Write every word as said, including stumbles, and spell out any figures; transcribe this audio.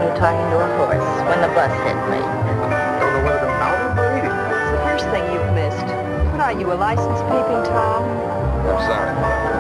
you talking to a horse when the bus hit me. Don't know whether to mount or eat it. It's the first thing you've missed. What are you, a licensed peeping Tom? I'm sorry.